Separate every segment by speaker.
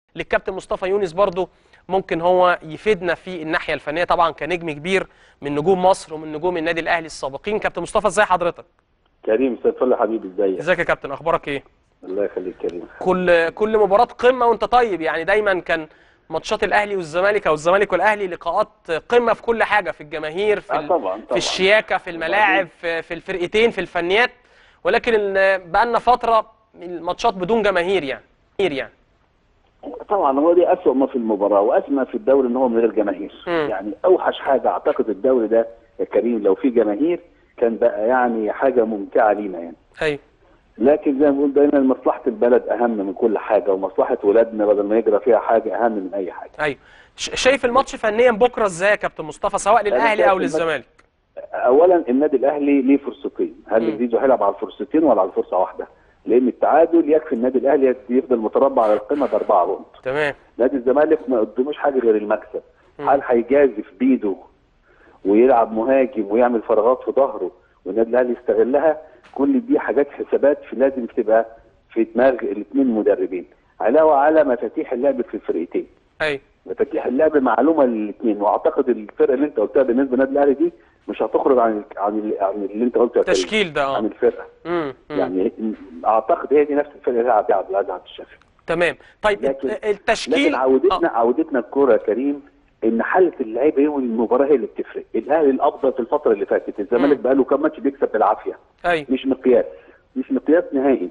Speaker 1: للكابتن مصطفى يونس برضو ممكن هو يفيدنا في الناحيه الفنيه، طبعا كنجم كبير من نجوم مصر ومن نجوم النادي الاهلي السابقين. كابتن مصطفى ازي حضرتك؟
Speaker 2: كريم مساء الفل يا حبيبي، ازيك؟
Speaker 1: ازيك يا كابتن، اخبارك ايه؟
Speaker 2: الله يخليك كريم.
Speaker 1: كل مباراه قمه وانت طيب، يعني دايما كان ماتشات الاهلي والزمالك او الزمالك والاهلي لقاءات قمه في كل حاجه، في الجماهير،
Speaker 2: طبعا
Speaker 1: في الشياكه، في الملاعب، في الفرقتين، في الفنيات. ولكن بقالنا فتره الماتشات بدون جماهير يعني.
Speaker 2: طبعا هو دي اسوء ما في المباراه واسمى في الدوري ان هو من غير جماهير. يعني اوحش حاجه اعتقد الدوري ده يا كريم لو في جماهير كان بقى يعني حاجه ممتعه لينا يعني.
Speaker 1: ايوه.
Speaker 2: لكن زي ما بنقول دايما مصلحه البلد اهم من كل حاجه، ومصلحه ولادنا بدل ما يجرى فيها حاجه اهم من اي حاجه.
Speaker 1: ايوه. شايف الماتش فنيا بكره ازاي يا كابتن مصطفى، سواء للاهلي او للزمالك؟
Speaker 2: اولا النادي الاهلي ليه فرصتين، هل زيزو هيلعب على الفرصتين ولا على فرصه واحده؟ لان التعادل يكفي النادي الاهلي يفضل متربع على القمه ب4 بونت.
Speaker 1: تمام.
Speaker 2: نادي الزمالك ما قدموش حاجه غير المكسب. هل هيجازف بيده ويلعب مهاجم ويعمل فراغات في ظهره والنادي الاهلي يستغلها؟ كل دي حاجات حسابات لازم تبقى في دماغ الاثنين مدربين، علاوه على مفاتيح اللعب في الفرقتين.
Speaker 1: ايوه.
Speaker 2: مفاتيح اللعب معلومه للاثنين، واعتقد الفرقه اللي انت قلتها بالنسبه للنادي الاهلي دي مش هتخرج عن اللي انت قلته يا كريم.
Speaker 1: التشكيل ده
Speaker 2: عن الفرقه. يعني اعتقد هي دي نفس الفرقه اللي هيلعب بيها عبد العزيز عبد الشافي.
Speaker 1: تمام. طيب التشكيل،
Speaker 2: لكن عودتنا الكوره يا كريم ان حاله اللعيبه ايه والمباراه هي اللي بتفرق. الاهلي الافضل في الفتره اللي فاتت، الزمالك بقى له كام ماتش بيكسب بالعافيه.
Speaker 1: ايوه.
Speaker 2: مش مقياس نهائي.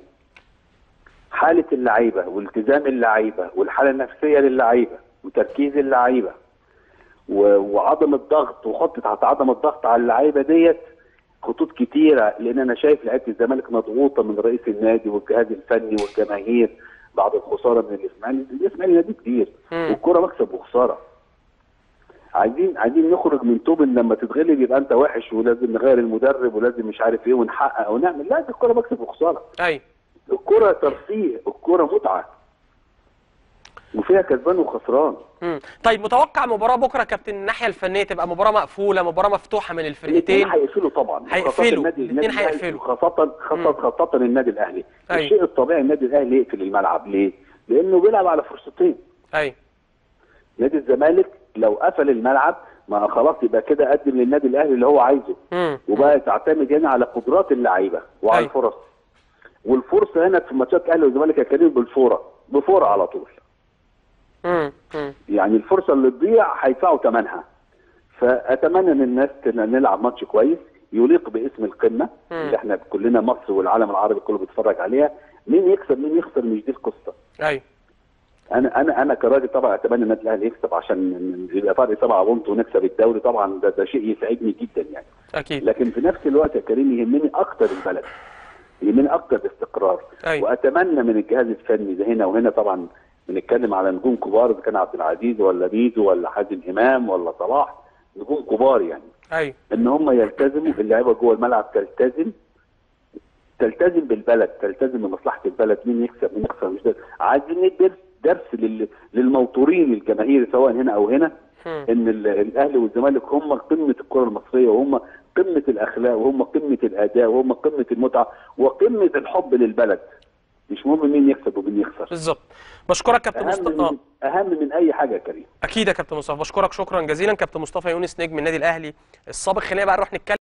Speaker 2: حاله اللعيبه والتزام اللعيبه والحاله النفسيه للعيبه وتركيز اللعيبه وعدم الضغط وخطه عدم الضغط على اللعيبه ديت خطوط كتيره. لان انا شايف لعيبه الزمالك مضغوطه من رئيس النادي والجهاز الفني والجماهير بعد الخساره من الاسماعيلي نادي كبير والكوره مكسب وخساره. عايزين نخرج من توب ان لما تتغلب يبقى انت وحش ولازم نغير المدرب ولازم مش عارف ايه ونحقق ونعمل. لا، دي الكوره مكسب وخساره.
Speaker 1: ايوه.
Speaker 2: الكوره ترفيه، الكوره متعه وفيها كسبان وخسران.
Speaker 1: طيب متوقع مباراه بكره كابتن الناحيه الفنيه تبقى مباراه مقفوله، مباراه مفتوحه من الفرقتين؟
Speaker 2: الاثنين هيقفلوا طبعا.
Speaker 1: الاثنين هيقفلوا
Speaker 2: خاصه النادي الاهلي.
Speaker 1: أيوة.
Speaker 2: الشيء الطبيعي النادي الاهلي يقفل الملعب. ليه؟ لانه بيلعب على فرصتين.
Speaker 1: ايوه.
Speaker 2: نادي الزمالك لو قفل الملعب ما خلاص يبقى كده قدم للنادي الاهلي اللي هو عايزه. وبقى تعتمد هنا على قدرات اللعيبه وعلى الفرص. والفرصه هنا في ماتشات الاهلي والزمالك يا كريم بفوره على طول. يعني الفرصه اللي تضيع هيدفعوا ثمنها. فاتمنى ان الناس نلعب ماتش كويس يليق باسم القمه اللي احنا كلنا مصر والعالم العربي كله بيتفرج عليها. مين يكسب مين يخسر مش دي القصه.
Speaker 1: ايوه.
Speaker 2: انا كراجل طبعا اتمنى النادي الاهلي يكسب عشان يبقى فرق 7 بونت ونكسب الدوري. طبعا ده شيء يسعدني جدا يعني.
Speaker 1: اكيد.
Speaker 2: لكن في نفس الوقت يا كريم يهمني اكتر البلد، يهمني اكتر الاستقرار.
Speaker 1: أيوة.
Speaker 2: واتمنى من الجهاز الفني ده هنا وهنا، طبعا بنتكلم على نجوم كبار اذا كان عبد العزيز ولا بيزو ولا حازم امام ولا صلاح، نجوم كبار يعني.
Speaker 1: ايوه.
Speaker 2: ان هم يلتزموا، اللعيبه جوه الملعب تلتزم بالبلد، تلتزم بمصلحه البلد. مين يكسب مين يخسر مش ده. عايزين ندي درس للموتورين الجماهيري سواء هنا او هنا ان الاهلي والزمالك هم قمه الكره المصريه وهم قمه الاخلاق وهم قمه الاداء وهم قمه المتعه وقمه الحب للبلد. مش مهم مين يكسب ومين يخسر.
Speaker 1: بالظبط. بشكرك كابتن مصطفى.
Speaker 2: اهم من اي حاجه يا كريم.
Speaker 1: اكيد يا كابتن مصطفى، بشكرك شكرا جزيلا كابتن مصطفى يونس نجم النادي الاهلي السابق. خلينا بقى نروح نتكلم